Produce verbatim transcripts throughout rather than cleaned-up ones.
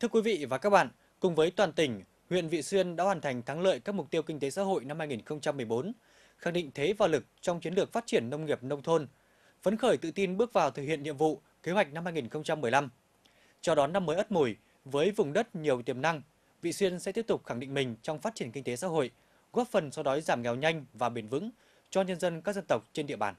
Thưa quý vị và các bạn, cùng với toàn tỉnh, huyện Vị Xuyên đã hoàn thành thắng lợi các mục tiêu kinh tế xã hội năm hai nghìn không trăm mười bốn, khẳng định thế và lực trong chiến lược phát triển nông nghiệp nông thôn, phấn khởi tự tin bước vào thực hiện nhiệm vụ kế hoạch năm hai nghìn không trăm mười lăm. Chào đón năm mới Ất Mùi với vùng đất nhiều tiềm năng, Vị Xuyên sẽ tiếp tục khẳng định mình trong phát triển kinh tế xã hội, góp phần xóa đói giảm nghèo nhanh và bền vững cho nhân dân các dân tộc trên địa bàn.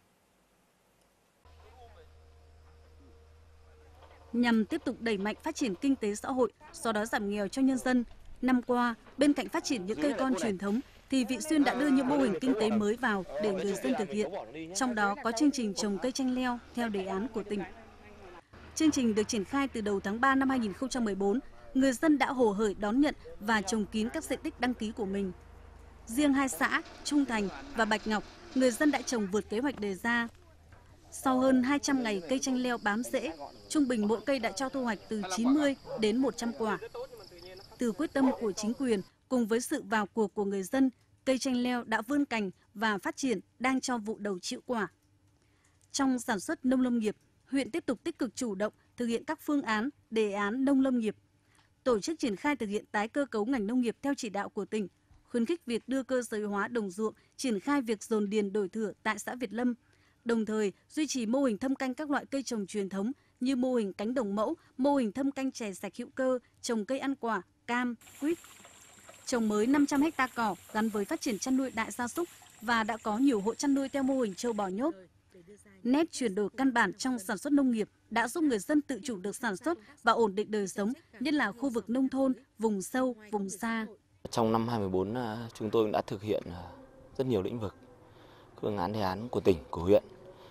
Nhằm tiếp tục đẩy mạnh phát triển kinh tế xã hội, xóa đói giảm nghèo cho nhân dân, năm qua, bên cạnh phát triển những cây con truyền thống, thì Vị Xuyên đã đưa những mô hình kinh tế mới vào để người dân thực hiện. Trong đó có chương trình trồng cây chanh leo theo đề án của tỉnh. Chương trình được triển khai từ đầu tháng ba năm hai nghìn không trăm mười bốn, người dân đã hồ hởi đón nhận và trồng kín các diện tích đăng ký của mình. Riêng hai xã Trung Thành và Bạch Ngọc, người dân đã trồng vượt kế hoạch đề ra. Sau hơn hai trăm ngày cây chanh leo bám rễ, trung bình mỗi cây đã cho thu hoạch từ chín mươi đến một trăm quả. Từ quyết tâm của chính quyền cùng với sự vào cuộc của người dân, cây chanh leo đã vươn cành và phát triển, đang cho vụ đầu chịu quả. Trong sản xuất nông lâm nghiệp, huyện tiếp tục tích cực chủ động thực hiện các phương án, đề án nông lâm nghiệp, tổ chức triển khai thực hiện tái cơ cấu ngành nông nghiệp theo chỉ đạo của tỉnh, khuyến khích việc đưa cơ giới hóa đồng ruộng, triển khai việc dồn điền đổi thửa tại xã Việt Lâm. Đồng thời, duy trì mô hình thâm canh các loại cây trồng truyền thống như mô hình cánh đồng mẫu, mô hình thâm canh chè sạch hữu cơ, trồng cây ăn quả, cam, quýt. Trồng mới năm trăm héc ta cỏ gắn với phát triển chăn nuôi đại gia súc và đã có nhiều hộ chăn nuôi theo mô hình trâu bò nhốt. Nét chuyển đổi căn bản trong sản xuất nông nghiệp đã giúp người dân tự chủ được sản xuất và ổn định đời sống, nhất là khu vực nông thôn, vùng sâu, vùng xa. Trong năm hai nghìn không trăm mười bốn, chúng tôi đã thực hiện rất nhiều lĩnh vực, phương án đề án của tỉnh, của huyện.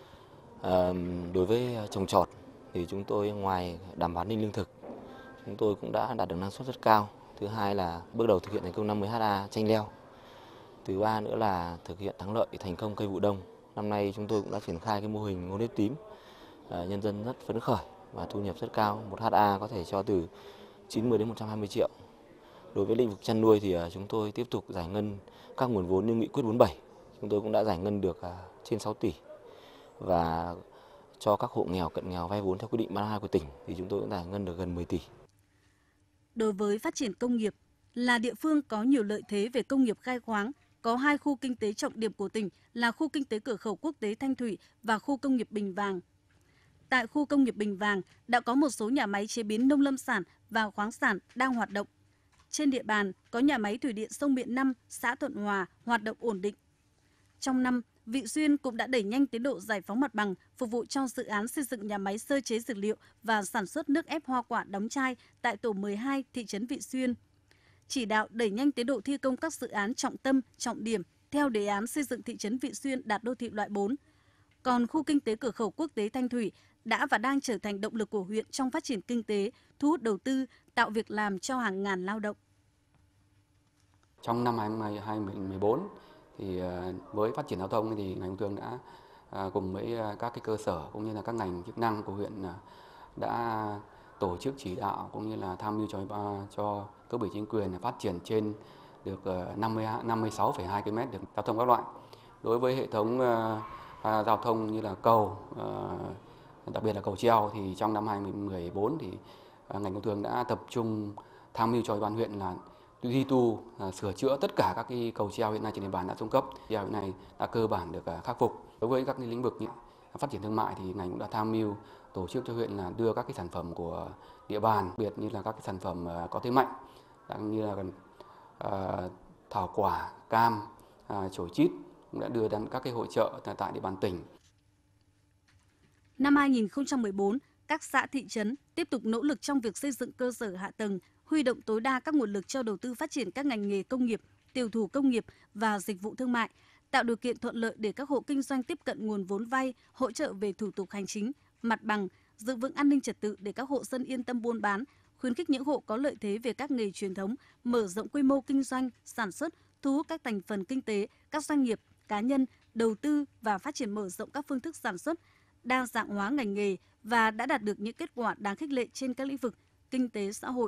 À, đối với trồng trọt thì chúng tôi ngoài đảm bảo an ninh lương thực, chúng tôi cũng đã đạt được năng suất rất cao. Thứ hai là bước đầu thực hiện thành công năm mươi héc ta chanh leo. Thứ ba nữa là thực hiện thắng lợi thành công cây vụ đông. Năm nay chúng tôi cũng đã triển khai cái mô hình ngô nếp tím. À, nhân dân rất phấn khởi và thu nhập rất cao. Một héc ta có thể cho từ chín mươi đến một trăm hai mươi triệu. Đối với lĩnh vực chăn nuôi thì chúng tôi tiếp tục giải ngân các nguồn vốn như nghị quyết bốn mươi bảy. Chúng tôi cũng đã giải ngân được trên sáu tỷ. Và cho các hộ nghèo, cận nghèo vay vốn theo quyết định ba mươi hai của tỉnh thì chúng tôi cũng giải ngân được gần mười tỷ. Đối với phát triển công nghiệp, là địa phương có nhiều lợi thế về công nghiệp khai khoáng, có hai khu kinh tế trọng điểm của tỉnh là khu kinh tế cửa khẩu quốc tế Thanh Thủy và khu công nghiệp Bình Vàng. Tại khu công nghiệp Bình Vàng đã có một số nhà máy chế biến nông lâm sản và khoáng sản đang hoạt động. Trên địa bàn có nhà máy thủy điện sông Miện năm, xã Thuận Hòa hoạt động ổn định. Trong năm, Vị Xuyên cũng đã đẩy nhanh tiến độ giải phóng mặt bằng, phục vụ cho dự án xây dựng nhà máy sơ chế dược liệu và sản xuất nước ép hoa quả đóng chai tại tổ mười hai thị trấn Vị Xuyên. Chỉ đạo đẩy nhanh tiến độ thi công các dự án trọng tâm, trọng điểm theo đề án xây dựng thị trấn Vị Xuyên đạt đô thị loại bốn. Còn khu kinh tế cửa khẩu quốc tế Thanh Thủy đã và đang trở thành động lực của huyện trong phát triển kinh tế, thu hút đầu tư, tạo việc làm cho hàng ngàn lao động. Trong năm hai nghìn không trăm mười bốn, thì với phát triển giao thông thì ngành công thương đã cùng với các cái cơ sở cũng như là các ngành chức năng của huyện đã tổ chức chỉ đạo cũng như là tham mưu cho cho cấp ủy chính quyền phát triển trên được năm mươi sáu phẩy hai ki lô mét được giao thông các loại. Đối với hệ thống giao thông như là cầu, đặc biệt là cầu treo thì trong năm hai nghìn không trăm mười bốn thì ngành công thương đã tập trung tham mưu cho ủy ban huyện là duy tu, sửa chữa tất cả các cái cầu treo hiện nay trên địa bàn đã xuống cấp. Treo hiện nay đã cơ bản được khắc phục. Đối với các cái lĩnh vực như phát triển thương mại thì ngành cũng đã tham mưu tổ chức cho huyện là đưa các cái sản phẩm của địa bàn, đặc biệt như là các cái sản phẩm có thế mạnh, như là uh, thảo quả, cam, uh, chổi chít cũng đã đưa đến các cái hội chợ tại địa bàn tỉnh. Năm hai nghìn không trăm mười bốn, các xã thị trấn tiếp tục nỗ lực trong việc xây dựng cơ sở hạ tầng, huy động tối đa các nguồn lực cho đầu tư phát triển các ngành nghề công nghiệp, tiểu thủ công nghiệp và dịch vụ thương mại, tạo điều kiện thuận lợi để các hộ kinh doanh tiếp cận nguồn vốn vay, hỗ trợ về thủ tục hành chính, mặt bằng, giữ vững an ninh trật tự để các hộ dân yên tâm buôn bán, khuyến khích những hộ có lợi thế về các nghề truyền thống, mở rộng quy mô kinh doanh, sản xuất, thu hút các thành phần kinh tế, các doanh nghiệp, cá nhân đầu tư và phát triển mở rộng các phương thức sản xuất, đa dạng hóa ngành nghề và đã đạt được những kết quả đáng khích lệ trên các lĩnh vực kinh tế xã hội.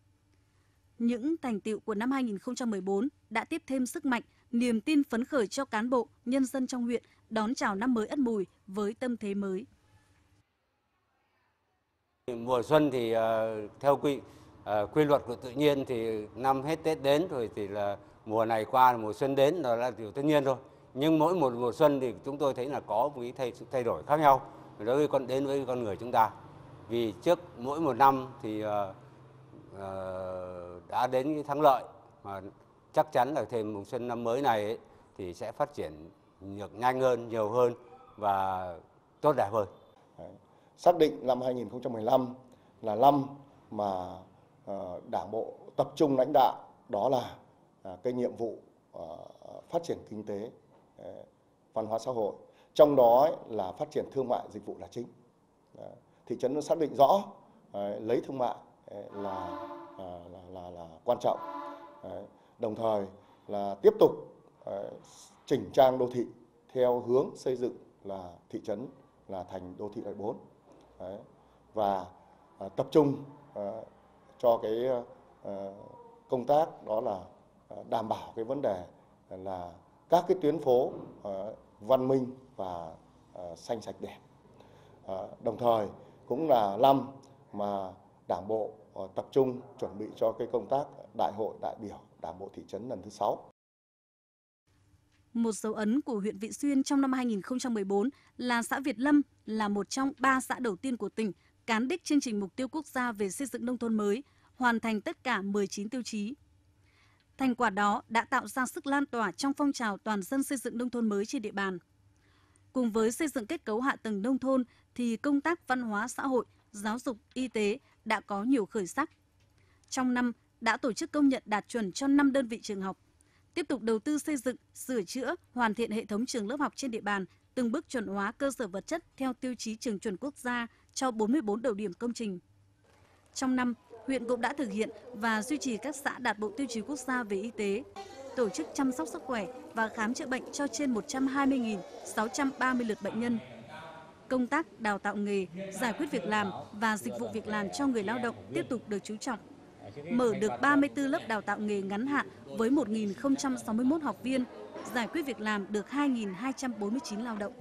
Những thành tựu của năm hai nghìn không trăm mười bốn đã tiếp thêm sức mạnh, niềm tin phấn khởi cho cán bộ, nhân dân trong huyện đón chào năm mới Ất Mùi với tâm thế mới. Mùa xuân thì uh, theo quy À, quy luật của tự nhiên thì năm hết Tết đến rồi thì là mùa này qua mùa xuân đến, đó là điều tất nhiên thôi. Nhưng mỗi một mùa xuân thì chúng tôi thấy là có một cái thay, sự thay đổi khác nhau đối với con đến với con người chúng ta. Vì trước mỗi một năm thì uh, uh, đã đến cái thắng lợi, mà chắc chắn là thêm mùa xuân năm mới này ấy, thì sẽ phát triển được nhanh hơn, nhiều hơn và tốt đẹp hơn. Đấy. Xác định năm hai nghìn không trăm mười lăm là năm mà uh, Đảng bộ tập trung lãnh đạo, đó là uh, cái nhiệm vụ uh, phát triển kinh tế, uh, văn hóa xã hội, trong đó ấy, là phát triển thương mại dịch vụ là chính. Uh, thị trấn nó xác định rõ uh, lấy thương mại uh, là, uh, là là là quan trọng, uh, đồng thời là tiếp tục uh, chỉnh trang đô thị theo hướng xây dựng là thị trấn là thành đô thị loại bốn. Đấy. Và à, tập trung à, cho cái à, công tác đó là à, đảm bảo cái vấn đề là các cái tuyến phố à, văn minh và à, xanh sạch đẹp. À, đồng thời cũng là năm mà Đảng bộ à, tập trung chuẩn bị cho cái công tác đại hội đại biểu Đảng bộ thị trấn lần thứ sáu. Một dấu ấn của huyện Vị Xuyên trong năm hai nghìn không trăm mười bốn là xã Việt Lâm là một trong ba xã đầu tiên của tỉnh cán đích chương trình mục tiêu quốc gia về xây dựng nông thôn mới, hoàn thành tất cả mười chín tiêu chí. Thành quả đó đã tạo ra sức lan tỏa trong phong trào toàn dân xây dựng nông thôn mới trên địa bàn. Cùng với xây dựng kết cấu hạ tầng nông thôn thì công tác văn hóa xã hội, giáo dục, y tế đã có nhiều khởi sắc. Trong năm đã tổ chức công nhận đạt chuẩn cho năm đơn vị trường học. Tiếp tục đầu tư xây dựng, sửa chữa, hoàn thiện hệ thống trường lớp học trên địa bàn, từng bước chuẩn hóa cơ sở vật chất theo tiêu chí trường chuẩn quốc gia cho bốn mươi bốn đầu điểm công trình. Trong năm, huyện cũng đã thực hiện và duy trì các xã đạt bộ tiêu chí quốc gia về y tế, tổ chức chăm sóc sức khỏe và khám chữa bệnh cho trên một trăm hai mươi nghìn sáu trăm ba mươi lượt bệnh nhân. Công tác đào tạo nghề, giải quyết việc làm và dịch vụ việc làm cho người lao động tiếp tục được chú trọng. Mở được ba mươi tư lớp đào tạo nghề ngắn hạn với một nghìn không trăm sáu mươi mốt học viên, giải quyết việc làm được hai nghìn hai trăm bốn mươi chín lao động.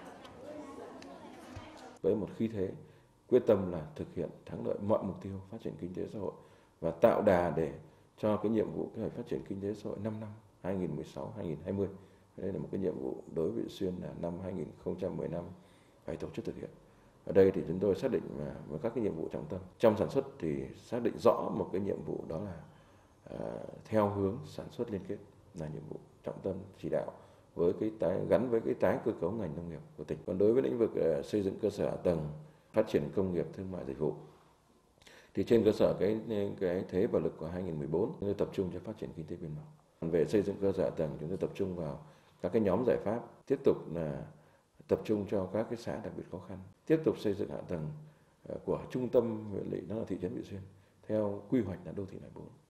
Với một khí thế quyết tâm là thực hiện thắng lợi mọi mục tiêu phát triển kinh tế xã hội và tạo đà để cho cái nhiệm vụ kế hoạch phát triển kinh tế xã hội năm năm hai nghìn không trăm mười sáu đến hai nghìn không trăm hai mươi. Đây là một cái nhiệm vụ đối với Vị Xuyên là năm hai nghìn không trăm mười lăm phải tổ chức thực hiện. Ở đây thì chúng tôi xác định với các cái nhiệm vụ trọng tâm. Trong sản xuất thì xác định rõ một cái nhiệm vụ đó là uh, theo hướng sản xuất liên kết là nhiệm vụ trọng tâm chỉ đạo với cái tái gắn với cái tái cơ cấu ngành nông nghiệp của tỉnh. Còn đối với lĩnh vực uh, xây dựng cơ sở hạ tầng, phát triển công nghiệp, thương mại dịch vụ thì trên cơ sở cái cái thế và lực của hai nghìn không trăm mười bốn chúng tôi tập trung cho phát triển kinh tế biên mậu. Còn về xây dựng cơ sở hạ tầng chúng tôi tập trung vào các cái nhóm giải pháp, tiếp tục là tập trung cho các cái xã đặc biệt khó khăn, tiếp tục xây dựng hạ tầng của trung tâm huyện lỵ, đó là thị trấn Vị Xuyên theo quy hoạch là đô thị loại bốn.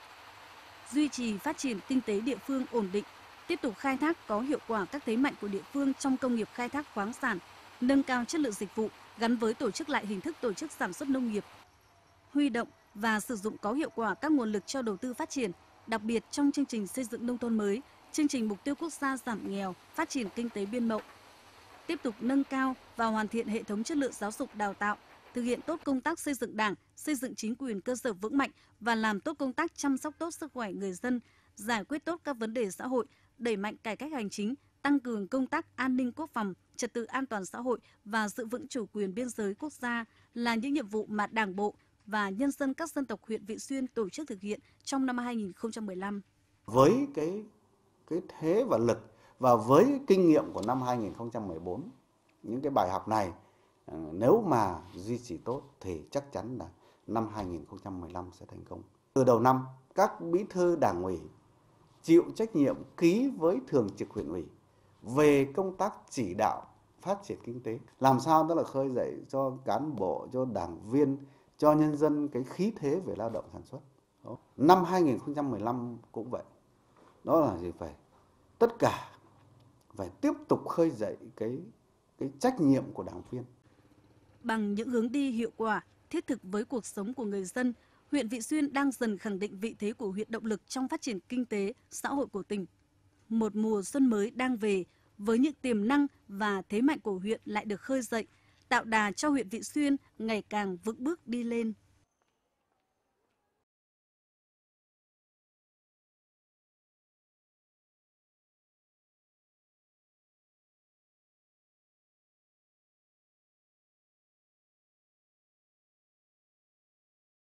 Duy trì phát triển kinh tế địa phương ổn định, tiếp tục khai thác có hiệu quả các thế mạnh của địa phương trong công nghiệp khai thác khoáng sản, nâng cao chất lượng dịch vụ gắn với tổ chức lại hình thức tổ chức sản xuất nông nghiệp, huy động và sử dụng có hiệu quả các nguồn lực cho đầu tư phát triển, đặc biệt trong chương trình xây dựng nông thôn mới, chương trình mục tiêu quốc gia giảm nghèo, phát triển kinh tế biên mậu. Tiếp tục nâng cao và hoàn thiện hệ thống chất lượng giáo dục đào tạo, thực hiện tốt công tác xây dựng Đảng, xây dựng chính quyền cơ sở vững mạnh và làm tốt công tác chăm sóc tốt sức khỏe người dân, giải quyết tốt các vấn đề xã hội, đẩy mạnh cải cách hành chính, tăng cường công tác an ninh quốc phòng, trật tự an toàn xã hội và giữ vững chủ quyền biên giới quốc gia là những nhiệm vụ mà Đảng bộ và nhân dân các dân tộc huyện Vị Xuyên tổ chức thực hiện trong năm hai nghìn không trăm mười lăm. Với cái cái thế và lực và với kinh nghiệm của năm hai nghìn không trăm mười bốn, những cái bài học này nếu mà duy trì tốt thì chắc chắn là năm hai nghìn không trăm mười lăm sẽ thành công. Từ đầu năm, các bí thư Đảng ủy chịu trách nhiệm ký với thường trực huyện ủy về công tác chỉ đạo phát triển kinh tế, làm sao đó là khơi dậy cho cán bộ, cho đảng viên, cho nhân dân cái khí thế về lao động sản xuất. Đó. Năm hai nghìn không trăm mười lăm cũng vậy. Đó là gì? Phải tất cả phải tiếp tục khơi dậy cái cái trách nhiệm của đảng viên. Bằng những hướng đi hiệu quả, thiết thực với cuộc sống của người dân, huyện Vị Xuyên đang dần khẳng định vị thế của huyện động lực trong phát triển kinh tế, xã hội của tỉnh. Một mùa xuân mới đang về, với những tiềm năng và thế mạnh của huyện lại được khơi dậy, tạo đà cho huyện Vị Xuyên ngày càng vững bước đi lên.